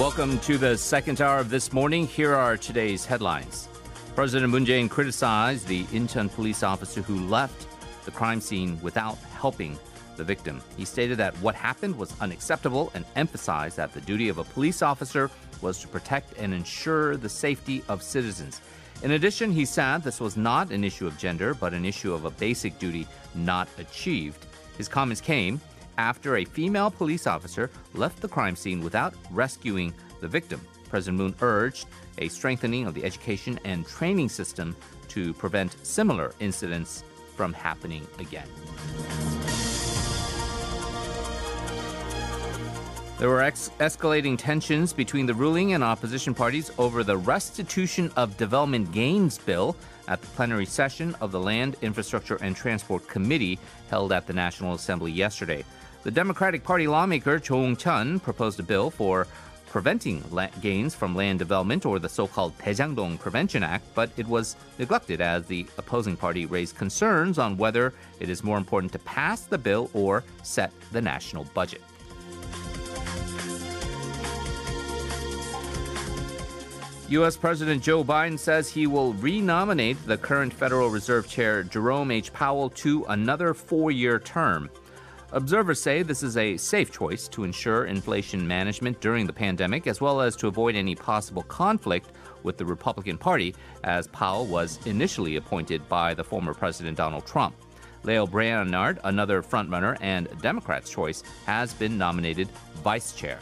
Welcome to the second hour of This Morning. Here are today's headlines. President Moon Jae-in criticized the Incheon police officer who left the crime scene without helping the victim. He stated that what happened was unacceptable and emphasized that the duty of a police officer was to protect and ensure the safety of citizens. In addition, he said this was not an issue of gender, but an issue of a basic duty not achieved. His comments came after a female police officer left the crime scene without rescuing the victim. President Moon urged a strengthening of the education and training system to prevent similar incidents from happening again. There were escalating tensions between the ruling and opposition parties over the Restitution of Development Gains bill at the plenary session of the Land, Infrastructure and Transport Committee held at the National Assembly yesterday. The Democratic Party lawmaker Cho Ung-cheon proposed a bill for preventing gains from land development, or the so-called Daejangdong Prevention Act, but it was neglected as the opposing party raised concerns on whether it is more important to pass the bill or set the national budget. U.S. President Joe Biden says he will renominate the current Federal Reserve Chair Jerome H. Powell to another 4-year term. Observers say this is a safe choice to ensure inflation management during the pandemic, as well as to avoid any possible conflict with the Republican Party, as Powell was initially appointed by the former President Donald Trump. Leo Brainard, another frontrunner and Democrats' choice, has been nominated vice chair.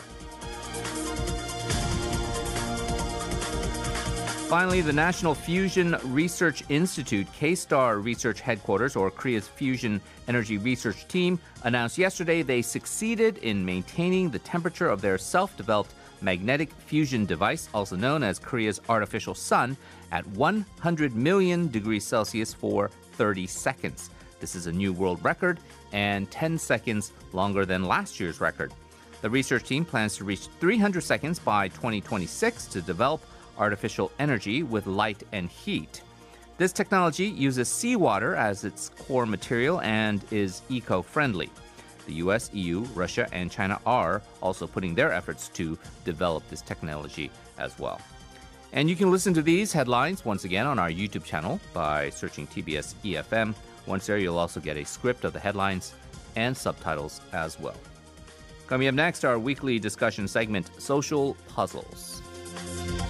Finally, the National Fusion Research Institute, K-STAR Research Headquarters, or Korea's Fusion Energy Research Team, announced yesterday they succeeded in maintaining the temperature of their self-developed magnetic fusion device, also known as Korea's artificial sun, at 100 million degrees Celsius for 30 seconds. This is a new world record and 10 seconds longer than last year's record. The research team plans to reach 300 seconds by 2026 to develop artificial energy with light and heat. This technology uses seawater as its core material and is eco-friendly. The US, EU, Russia, and China are also putting their efforts to develop this technology as well. And you can listen to these headlines once again on our YouTube channel by searching TBS eFM. Once there, you'll also get a script of the headlines and subtitles as well. Coming up next, our weekly discussion segment, Social Puzzles.